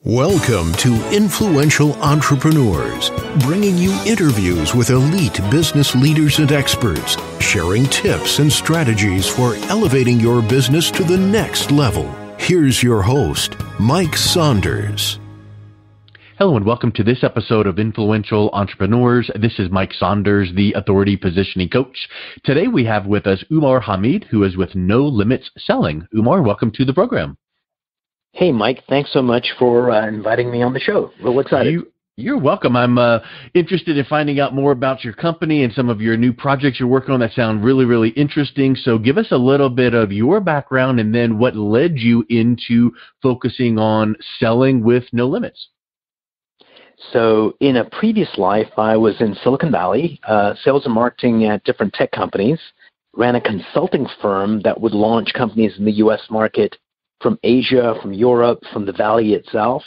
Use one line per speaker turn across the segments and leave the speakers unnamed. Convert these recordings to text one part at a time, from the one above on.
Welcome to Influential Entrepreneurs, bringing you interviews with elite business leaders and experts, sharing tips and strategies for elevating your business to the next level. Here's your host, Mike Saunders.
Hello and welcome to this episode of Influential Entrepreneurs. This is Mike Saunders, the Authority Positioning Coach. Today we have with us Umar Hamid, who is with No Limits Selling. Umar, welcome to the program.
Hey, Mike, thanks so much for inviting me on the show. Real excited.
You're welcome. I'm interested in finding out more about your company and some of your new projects you're working on that sound really, really interesting. So give us a little bit of your background and then what led you into focusing on selling with No Limits.
So in a previous life, I was in Silicon Valley, sales and marketing at different tech companies, ran a consulting firm that would launch companies in the U.S. market from Asia, from Europe, from the Valley itself.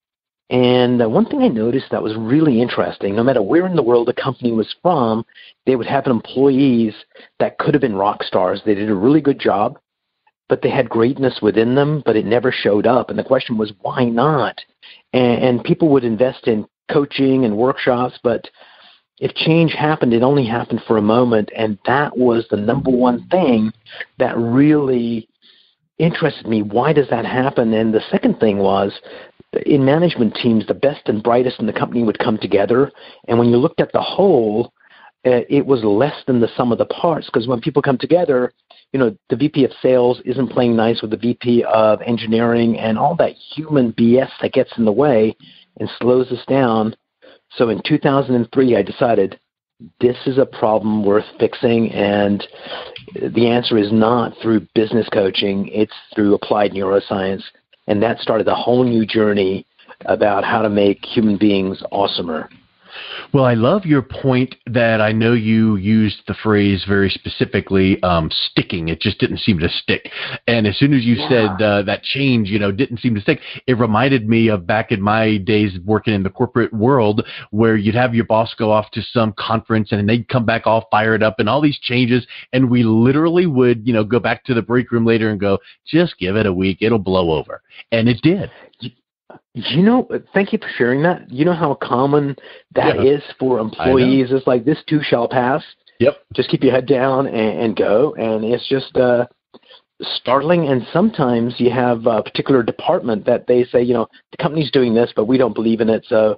And one thing I noticed that was really interesting, no matter where in the world a company was from, they would have employees that could have been rock stars. They did a really good job, but they had greatness within them, but it never showed up. And the question was, why not? And people would invest in coaching and workshops, but if change happened, it only happened for a moment. And that was the number one thing that really interested me. Why does that happen? And the second thing was, in management teams, the best and brightest in the company would come together. And when you looked at the whole, it was less than the sum of the parts. Because when people come together, you know, the VP of sales isn't playing nice with the VP of engineering and all that human BS that gets in the way and slows us down. So in 2003, I decided this is a problem worth fixing, and the answer is not through business coaching, it's through applied neuroscience, and that started a whole new journey about how to make human beings awesomer.
Well, I love your point that I know you used the phrase very specifically, sticking. It just didn't seem to stick. And as soon as you said that change, didn't seem to stick, it reminded me of back in my days working in the corporate world where you'd have your boss go off to some conference and they'd come back all fired up and all these changes. And we literally would, go back to the break room later and go, just give it a week. It'll blow over. And it did.
Thank you for sharing that. You know how common that is for employees? It's like, this too shall pass.
Yep.
Just keep your head down and go. And it's just startling. And sometimes you have a particular department that they say, the company's doing this, but we don't believe in it. So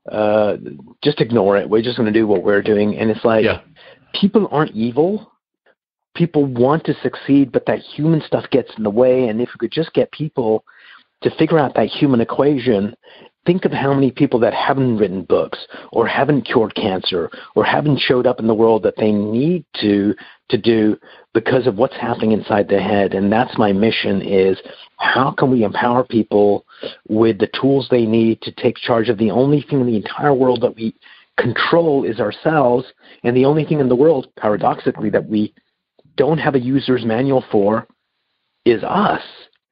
just ignore it. We're just going to do what we're doing. And it's like, people aren't evil. People want to succeed, but that human stuff gets in the way. And if we could just get people to figure out that human equation, think of how many people that haven't written books or haven't cured cancer or haven't showed up in the world that they need to do because of what's happening inside their head. And that's my mission, is how can we empower people with the tools they need to take charge of the only thing in the entire world that we control is ourselves, and the only thing in the world, paradoxically, that we don't have a user's manual for is us.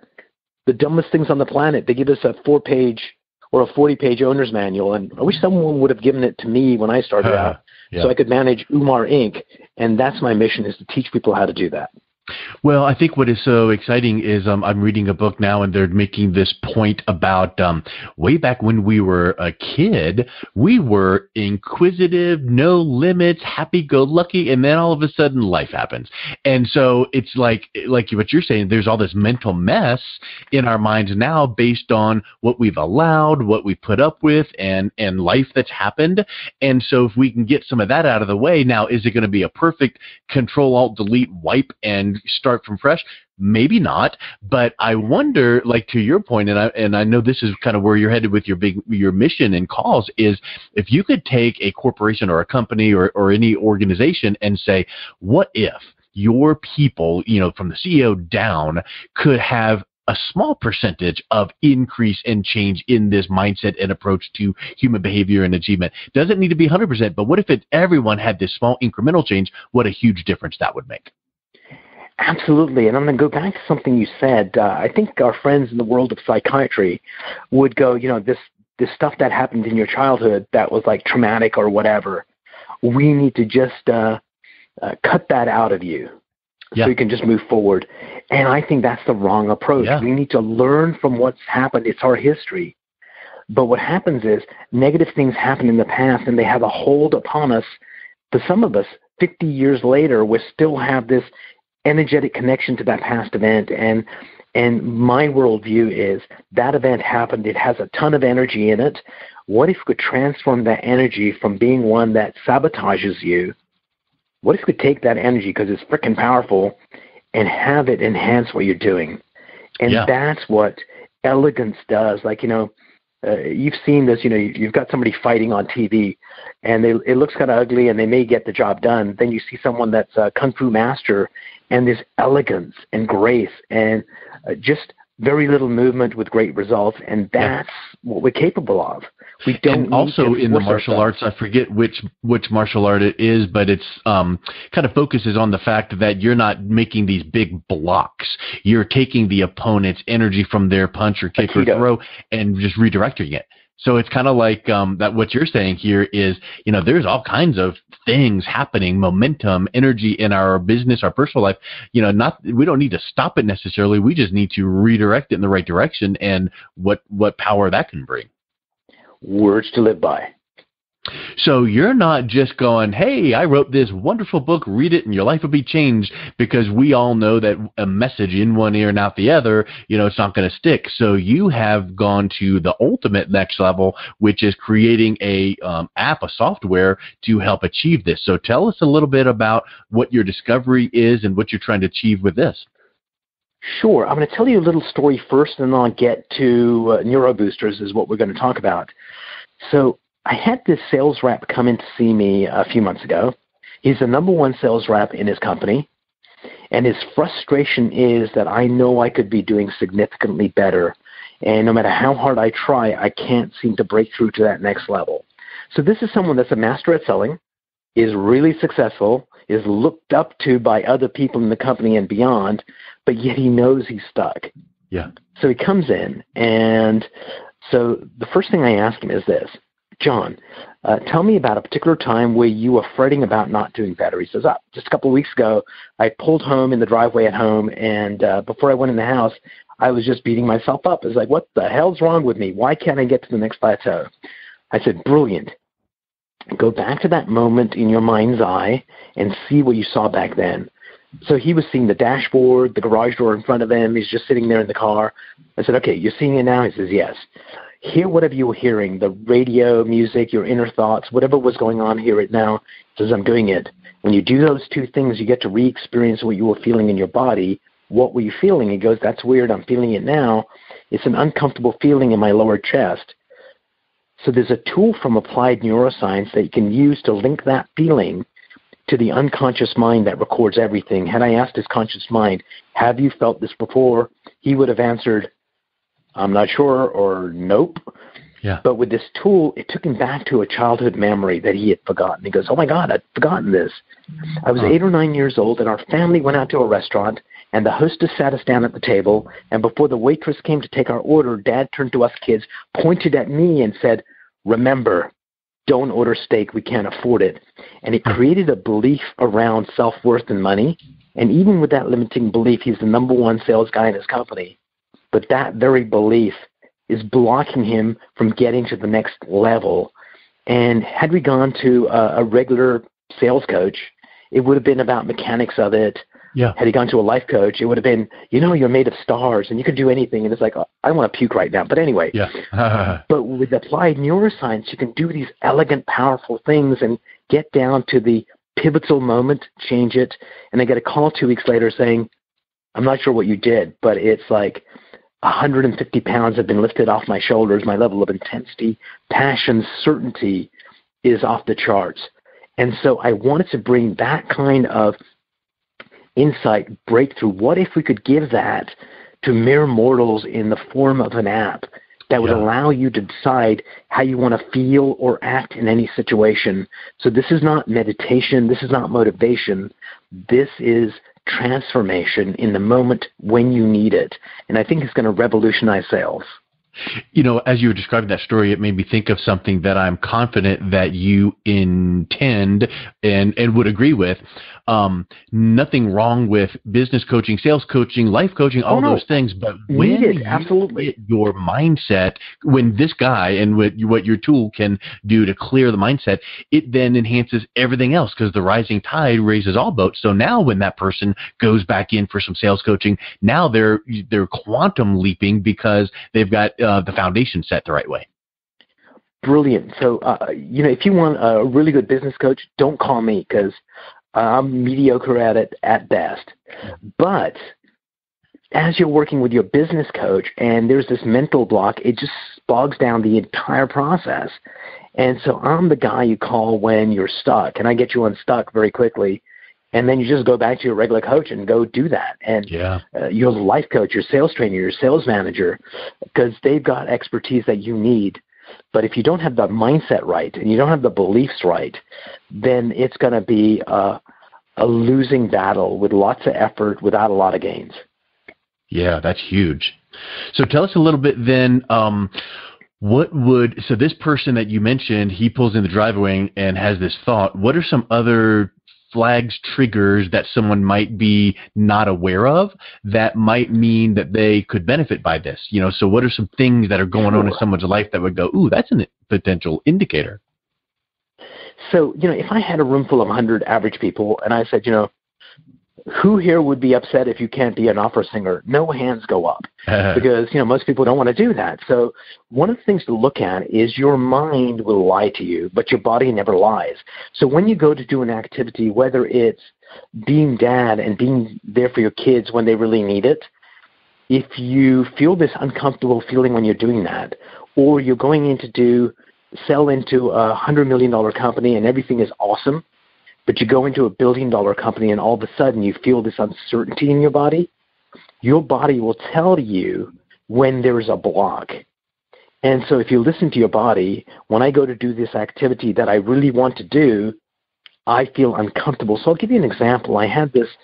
The dumbest things on the planet, they give us a 4-page or a 40-page owner's manual, and I wish someone would have given it to me when I started out so I could manage Umar Inc., and that's my mission, is to teach people how to do that.
Well, I think what is so exciting is I'm reading a book now, and they're making this point about way back when we were a kid, we were inquisitive, no limits, happy-go-lucky, and then all of a sudden life happens. And so it's like what you're saying, there's all this mental mess in our minds now based on what we've allowed, what we put up with, and life that's happened. And so if we can get some of that out of the way, now is it going to be a perfect Control-Alt-Delete wipe and start from fresh? Maybe not, but I wonder, like to your point, and I know this is kind of where you're headed with your mission and cause, is if you could take a corporation or a company or any organization and say, what if your people, from the CEO down, could have a small percentage of increase and change in this mindset and approach to human behavior and achievement? Doesn't need to be 100%, but what if everyone had this small incremental change? What a huge difference that would make.
Absolutely. And I'm going to go back to something you said. I think our friends in the world of psychiatry would go, this stuff that happened in your childhood that was like traumatic or whatever, we need to just cut that out of you so you can just move forward. And I think that's the wrong approach. We need to learn from what's happened. It's our history. But what happens is negative things happen in the past and they have a hold upon us. For some of us, 50 years later, we still have this energetic connection to that past event. And my worldview is that event happened. It has a ton of energy in it. What if we could transform that energy from being one that sabotages you? What if we could take that energy, because it's freaking powerful, and have it enhance what you're doing? And that's what elegance does. Like, you've seen this, you've got somebody fighting on TV, and it looks kind of ugly, and they may get the job done. Then you see someone that's a kung fu master, and there's elegance and grace and just very little movement with great results, and that's what we're capable of. We don't.
And also in the martial arts, I forget which martial art it is, but it's kind of focuses on the fact that you're not making these big blocks. You're taking the opponent's energy from their punch or kick or throw and just redirecting it. So it's kind of like that. What you're saying here is, there's all kinds of things happening, momentum, energy in our business, our personal life. We don't need to stop it necessarily. We just need to redirect it in the right direction, and what power that can bring.
Words to live by.
So you're not just going, hey, I wrote this wonderful book, read it, and your life will be changed, because we all know that a message in one ear and out the other, it's not going to stick. So you have gone to the ultimate next level, which is creating a app, a software to help achieve this. So tell us a little bit about what your discovery is and what you're trying to achieve with this.
Sure. I'm going to tell you a little story first, and then I'll get to neuroboosters is what we're going to talk about. So I had this sales rep come in to see me a few months ago. He's the number one sales rep in his company, and his frustration is that I know I could be doing significantly better, and no matter how hard I try, I can't seem to break through to that next level. So this is someone that's a master at selling, is really successful, is looked up to by other people in the company and beyond, but yet he knows he's stuck.
Yeah.
So he comes in, and so the first thing I ask him is this: John, tell me about a particular time where you were fretting about not doing better. He says, just a couple of weeks ago, I pulled home in the driveway at home, and before I went in the house, I was just beating myself up. It's like, what the hell's wrong with me? Why can't I get to the next plateau? I said, brilliant. Go back to that moment in your mind's eye and see what you saw back then. So he was seeing the dashboard, the garage door in front of him. He's just sitting there in the car. I said, okay, you're seeing it now? He says, yes. Hear whatever you were hearing, the radio, music, your inner thoughts, whatever was going on, hear it now. He says, I'm doing it. When you do those two things, you get to re-experience what you were feeling in your body. What were you feeling? He goes, that's weird. I'm feeling it now. It's an uncomfortable feeling in my lower chest. So there's a tool from applied neuroscience that you can use to link that feeling to the unconscious mind that records everything. Had I asked his conscious mind, have you felt this before? He would have answered, I'm not sure, or nope.
Yeah.
But with this tool, it took him back to a childhood memory that he had forgotten. He goes, oh my God, I'd forgotten this. I was 8 or 9 years old, and our family went out to a restaurant, and the hostess sat us down at the table, and before the waitress came to take our order, Dad turned to us kids, pointed at me, and said, remember, don't order steak, we can't afford it. And it created a belief around self-worth and money, and even with that limiting belief, he's the number one sales guy in his company. But that very belief is blocking him from getting to the next level. And had we gone to a regular sales coach, it would have been about mechanics of it.
Yeah.
Had he gone to a life coach, it would have been, you're made of stars and you can do anything. And it's like, I want to puke right now. But anyway, but with applied neuroscience, you can do these elegant, powerful things and get down to the pivotal moment, change it. And I get a call 2 weeks later saying, I'm not sure what you did, but it's like 150 pounds have been lifted off my shoulders. My level of intensity, passion, certainty is off the charts. And so I wanted to bring that kind of insight, breakthrough. What if we could give that to mere mortals in the form of an app that would allow you to decide how you want to feel or act in any situation? So this is not meditation. This is not motivation. This is transformation in the moment when you need it. And I think it's going to revolutionize sales.
As you were describing that story, it made me think of something that I'm confident that you intend and would agree with. Nothing wrong with business coaching, sales coaching, life coaching, all those things. But when you get your mindset, when this guy and what your tool can do to clear the mindset, it then enhances everything else because the rising tide raises all boats. So now when that person goes back in for some sales coaching, now they're quantum leaping because they've got the foundation set the right way.
Brilliant. So, if you want a really good business coach, don't call me because I'm mediocre at it at best. But as you're working with your business coach and there's this mental block, it just bogs down the entire process. And so I'm the guy you call when you're stuck, and I get you unstuck very quickly. And then you just go back to your regular coach and go do that. And your life coach, your sales trainer, your sales manager, because they've got expertise that you need. But if you don't have the mindset right and you don't have the beliefs right, then it's going to be a losing battle with lots of effort without a lot of gains.
Yeah, that's huge. So tell us a little bit then, so this person that you mentioned, he pulls in the driveway and has this thought. What are some other flags, triggers that someone might be not aware of that might mean that they could benefit by this? So what are some things that are going on in someone's life that would go, ooh, that's a potential indicator?
So, if I had a room full of 100 average people and I said, who here would be upset if you can't be an opera singer? No hands go up because, most people don't want to do that. So one of the things to look at is your mind will lie to you, but your body never lies. So when you go to do an activity, whether it's being dad and being there for your kids when they really need it, if you feel this uncomfortable feeling when you're doing that, or you're going in to sell into a $100 million company and everything is awesome, but you go into a $1 billion company and all of a sudden you feel this uncertainty in your body will tell you when there's a block. And so if you listen to your body, when I go to do this activity that I really want to do, I feel uncomfortable. So I'll give you an example. I had this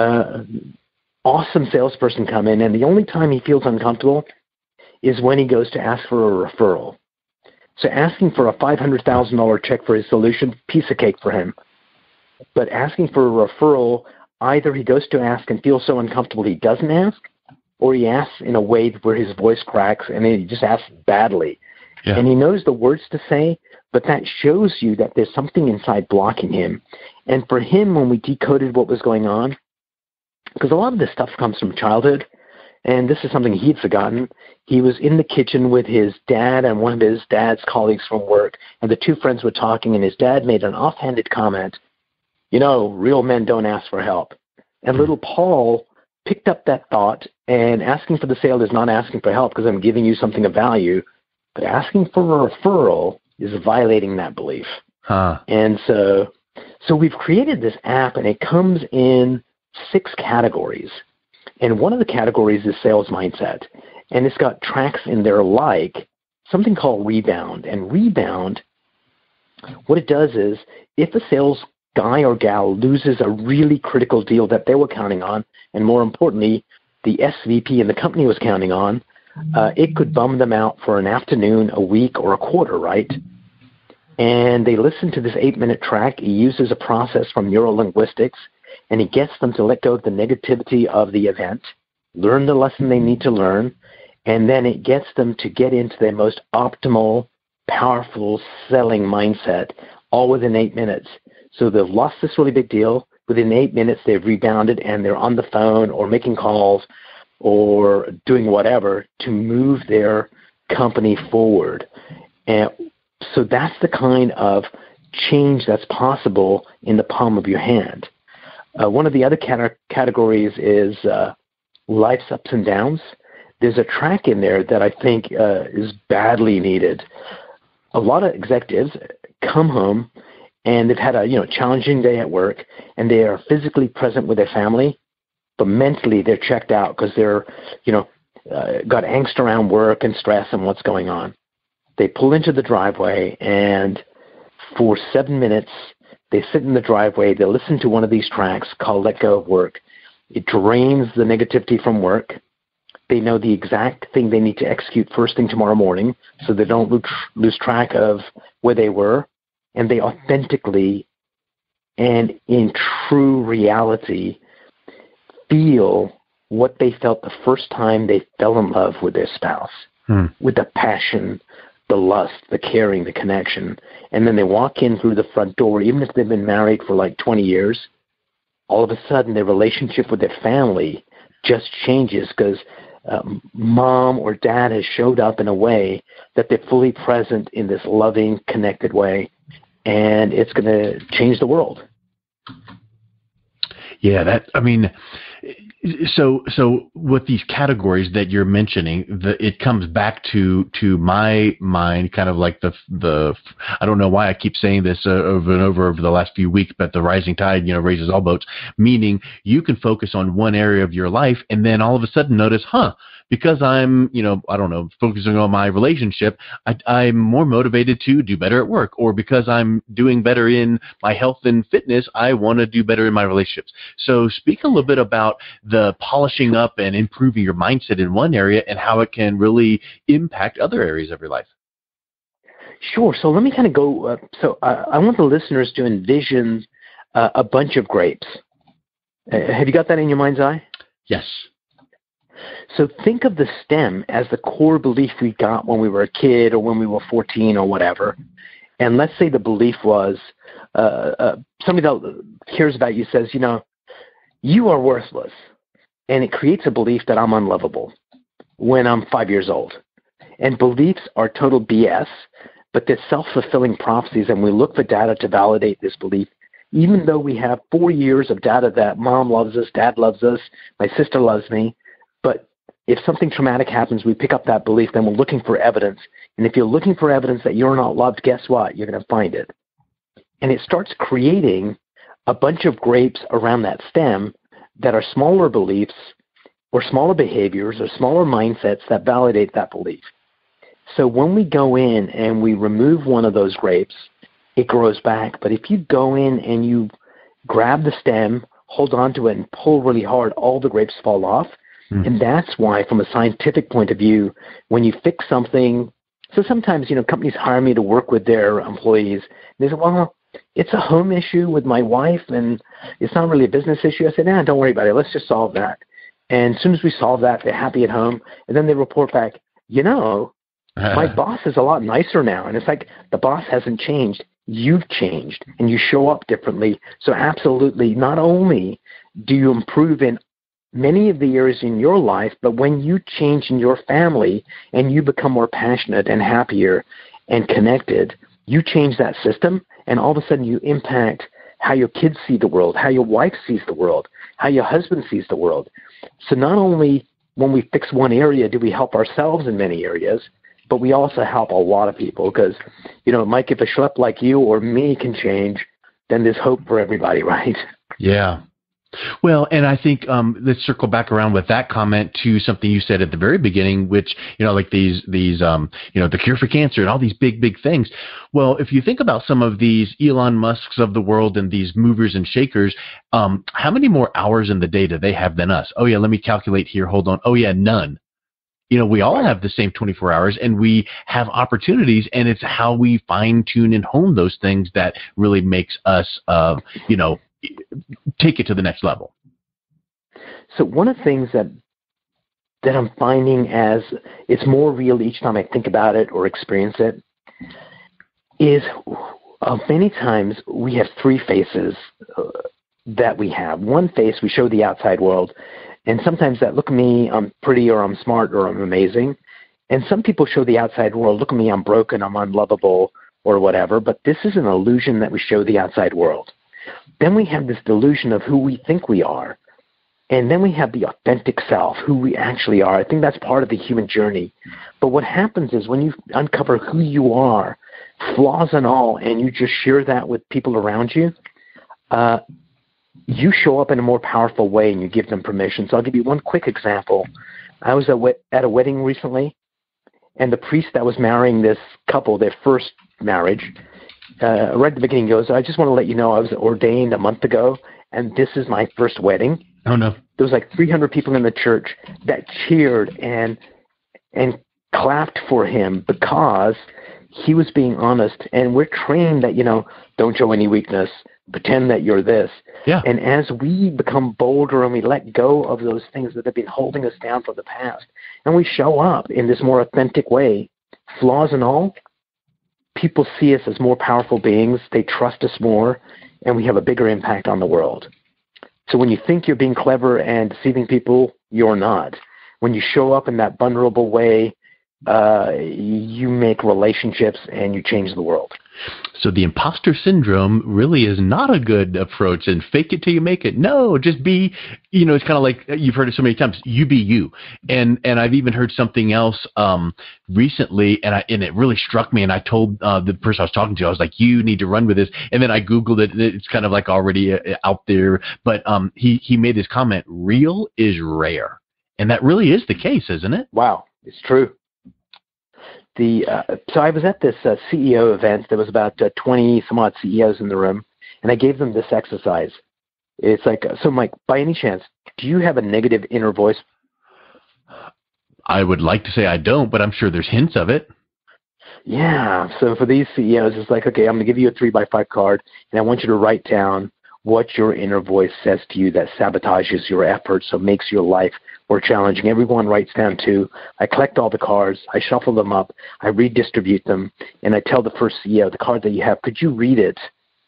awesome salesperson come in, and the only time he feels uncomfortable is when he goes to ask for a referral. So asking for a $500,000 check for his solution, piece of cake for him. But asking for a referral, either he goes to ask and feels so uncomfortable he doesn't ask, or he asks in a way where his voice cracks and he just asks badly. Yeah. And he knows the words to say, but that shows you that there's something inside blocking him. And for him, when we decoded what was going on, because a lot of this stuff comes from childhood, and this is something he'd forgotten. He was in the kitchen with his dad and one of his dad's colleagues from work, and the two friends were talking, and his dad made an offhanded comment, real men don't ask for help. And little Paul picked up that thought, and asking for the sale is not asking for help because I'm giving you something of value, but asking for a referral is violating that belief. And so we've created this app, and it comes in 6 categories. And one of the categories is sales mindset. And it's got tracks in there like something called Rebound. And Rebound, what it does is if a sales guy or gal loses a really critical deal that they were counting on, and more importantly, the SVP in the company was counting on, it could bum them out for an afternoon, a week, or a quarter, right? And they listen to this 8-minute track. He uses a process from neurolinguistics, and he gets them to let go of the negativity of the event, learn the lesson they need to learn, and then it gets them to get into their most optimal, powerful selling mindset, all within 8 minutes. So they've lost this really big deal. Within 8 minutes, they've rebounded, and they're on the phone or making calls or doing whatever to move their company forward. And so that's the kind of change that's possible in the palm of your hand. One of the other categories is life's ups and downs. There's a track in there that I think is badly needed. A lot of executives come home and they've had a challenging day at work, and they are physically present with their family, but mentally they're checked out because they're got angst around work and stress and what's going on. They pull into the driveway, and for 7 minutes they sit in the driveway. They listen to one of these tracks called Let Go of Work. It drains the negativity from work. They know the exact thing they need to execute first thing tomorrow morning so they don't lose track of where they were. And they authentically and in true reality feel what they felt the first time they fell in love with their spouse, with the passion, the lust, the caring, the connection. And then they walk in through the front door, even if they've been married for like 20 years, all of a sudden their relationship with their family just changes because mom or dad has showed up in a way that they're fully present in this loving, connected way, and it's going to change the world.
Yeah, so with these categories that you're mentioning, it comes back to my mind, kind of like the I don't know why I keep saying this over and over the last few weeks, but the rising tide, raises all boats, meaning you can focus on one area of your life and then all of a sudden notice, because I'm, I don't know, focusing on my relationship, I'm more motivated to do better at work, or because I'm doing better in my health and fitness, I want to do better in my relationships. So speak a little bit about the polishing up and improving your mindset in one area and how it can really impact other areas of your life.
Sure. So let me kind of go. I want the listeners to envision a bunch of grapes. Have you got that in your mind's eye?
Yes.
So think of the stem as the core belief we got when we were a kid or when we were 14 or whatever. And let's say the belief was somebody that cares about you says, you are worthless. And it creates a belief that I'm unlovable when I'm 5 years old. And beliefs are total BS, but they're self-fulfilling prophecies, and we look for data to validate this belief. Even though we have 4 years of data that mom loves us, dad loves us, my sister loves me, but if something traumatic happens, we pick up that belief, then we're looking for evidence. And if you're looking for evidence that you're not loved, guess what? You're going to find it. And it starts creating a bunch of grapes around that stem that are smaller beliefs or smaller behaviors or smaller mindsets that validate that belief. So when we go in and we remove one of those grapes, it grows back. But if you go in and you grab the stem, hold on to it, and pull really hard, all the grapes fall off. And that's why, from a scientific point of view, when you fix something, so sometimes, companies hire me to work with their employees. They say, well, it's a home issue with my wife, and it's not really a business issue. I said, don't worry about it. Let's just solve that. And as soon as we solve that, they're happy at home. And then they report back, my boss is a lot nicer now. And it's like, the boss hasn't changed. You've changed, and you show up differently. So absolutely, not only do you improve in many of the areas in your life, but when you change in your family and you become more passionate and happier and connected, you change that system, and all of a sudden you impact how your kids see the world, how your wife sees the world, how your husband sees the world. So not only when we fix one area do we help ourselves in many areas, but we also help a lot of people because, Mike, if a schlep like you or me can change, then there's hope for everybody, right?
Yeah. Well, and I think let's circle back around with that comment to something you said at the very beginning, which, like these the cure for cancer and all these big things. Well, if you think about some of these Elon Musks of the world and these movers and shakers, how many more hours in the day do they have than us? Oh, yeah, let me calculate here. Hold on. Oh, yeah, none. We all have the same 24 hours, and we have opportunities, and it's how we fine tune and hone those things that really makes us, take it to the next level.
So one of the things that I'm finding as it's more real each time I think about it or experience it is many times we have three faces that we have. One face, we show the outside world, and sometimes that, look at me, I'm pretty, or I'm smart, or I'm amazing. And some people show the outside world, look at me, I'm broken, I'm unlovable, or whatever, but this is an illusion that we show the outside world. Then we have this delusion of who we think we are. And then we have the authentic self, who we actually are. I think that's part of the human journey. But what happens is when you uncover who you are, flaws and all, and you just share that with people around you, you show up in a more powerful way and you give them permission. So I'll give you one quick example. I was at a wedding recently, and the priest that was marrying this couple, their first marriage, right at the beginning goes, I just want to let you know I was ordained a month ago, and this is my first wedding.
Oh, no.
There was like 300 people in the church that cheered and clapped for him because he was being honest. And we're trained that, don't show any weakness, pretend that you're this.
Yeah.
And as we become bolder and we let go of those things that have been holding us down from the past, and we show up in this more authentic way, flaws and all, people see us as more powerful beings, they trust us more, and we have a bigger impact on the world. So when you think you're being clever and deceiving people, you're not. When you show up in that vulnerable way, you make relationships and you change the world.
So the imposter syndrome really is not a good approach, and fake it till you make it. No, just be, it's kind of like you've heard it so many times, you be you. And I've even heard something else recently, and it really struck me, and I told the person I was talking to, I was like, you need to run with this. And then I Googled it. It's kind of like already out there. But he made this comment, real is rare. And that really is the case, isn't it?
Wow, it's true. So I was at this CEO event. There was about 20 some odd CEOs in the room, and I gave them this exercise. It's like, so Mike, by any chance, do you have a negative inner voice?
I would like to say I don't, but I'm sure there's hints of it.
Yeah. So for these CEOs, it's like, okay, I'm going to give you a 3x5 card, and I want you to write down what your inner voice says to you that sabotages your efforts, so makes your life more challenging. Everyone writes down 2. I collect all the cards. I shuffle them up. I redistribute them. And I tell the first CEO, the card that you have, could you read it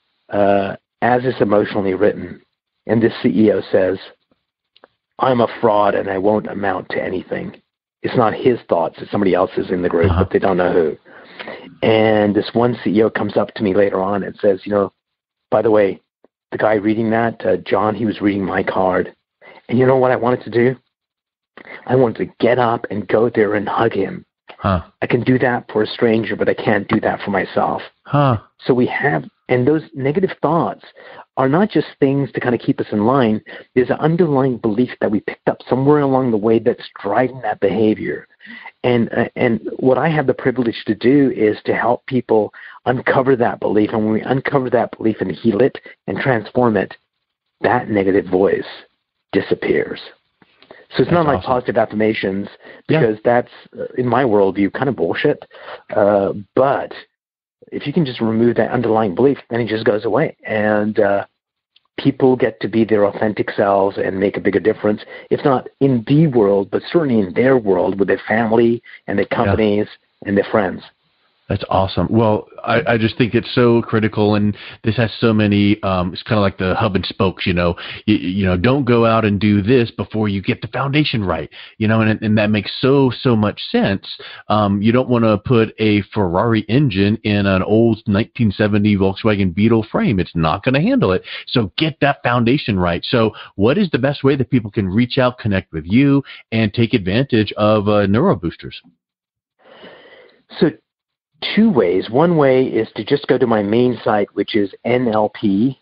as it's emotionally written? And this CEO says, I'm a fraud and I won't amount to anything. It's not his thoughts. It's somebody else's in the group, but they don't know who. And this one CEO comes up to me later on and says, by the way, the guy reading that, John, he was reading my card. And you know what I wanted to do? I wanted to get up and go there and hug him. I can do that for a stranger, but I can't do that for myself. So we have, and those negative thoughts are not just things to kind of keep us in line. There's an underlying belief that we picked up somewhere along the way that's driving that behavior. And what I have the privilege to do is to help people uncover that belief. And when we uncover that belief and heal it and transform it, that negative voice disappears. So it's not like positive affirmations, because that's, in my worldview, kind of bullshit. But if you can just remove that underlying belief, then it just goes away. And people get to be their authentic selves and make a bigger difference, if not in the world, but certainly in their world with their family and their companies and their friends.
That's awesome. Well, I just think it's so critical, and this has so many. It's kind of like the hub and spokes. Don't go out and do this before you get the foundation right. And that makes so much sense. You don't want to put a Ferrari engine in an old 1970 Volkswagen Beetle frame. It's not going to handle it. So get that foundation right. So, what is the best way that people can reach out, connect with you, and take advantage of NeuroBoosters?
So, 2 ways. One way is to just go to my main site, which is nlpmd.com,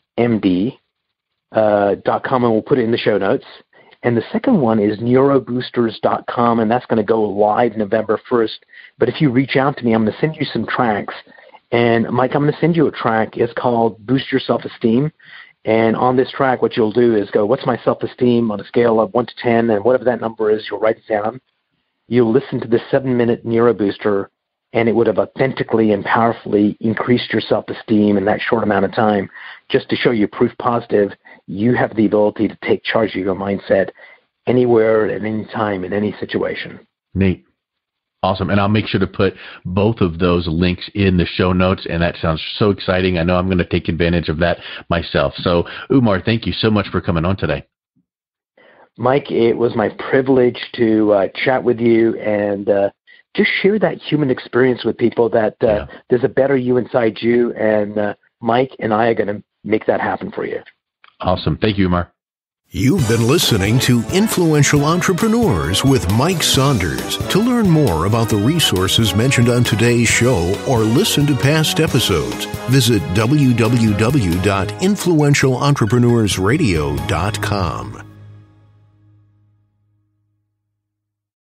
and we'll put it in the show notes. And the second one is neuroboosters.com, and that's going to go live November 1st. But if you reach out to me, I'm going to send you some tracks. And, Mike, I'm going to send you a track. It's called Boost Your Self-Esteem. And on this track, what you'll do is go, what's my self-esteem on a scale of 1 to 10, and whatever that number is, you'll write it down. You'll listen to the 7-minute NeuroBooster, and it would have authentically and powerfully increased your self-esteem in that short amount of time. Just to show you proof positive, you have the ability to take charge of your mindset anywhere, at any time, in any situation.
Neat. Awesome. And I'll make sure to put both of those links in the show notes, and that sounds so exciting. I know I'm going to take advantage of that myself. So, Umar, thank you so much for coming on today.
Mike, it was my privilege to chat with you and just share that human experience with people, that there's a better you inside you, and Mike and I are going to make that happen for you.
Awesome. Thank you, Umar.
You've been listening to Influential Entrepreneurs with Mike Saunders. To learn more about the resources mentioned on today's show or listen to past episodes, visit www.influentialentrepreneurssradio.com.